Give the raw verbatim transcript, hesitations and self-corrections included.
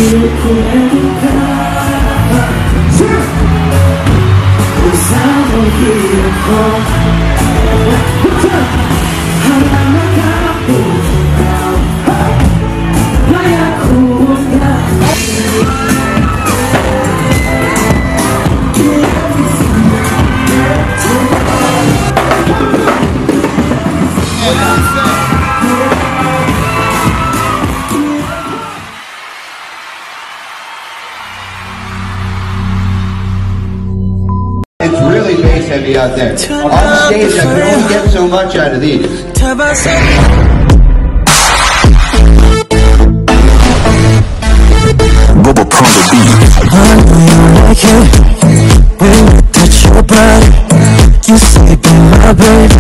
It's really bass heavy out there. On stage, I can only get so much out of these. Bubble upon the beat. I know you like it when you touch your body. You say, be my baby.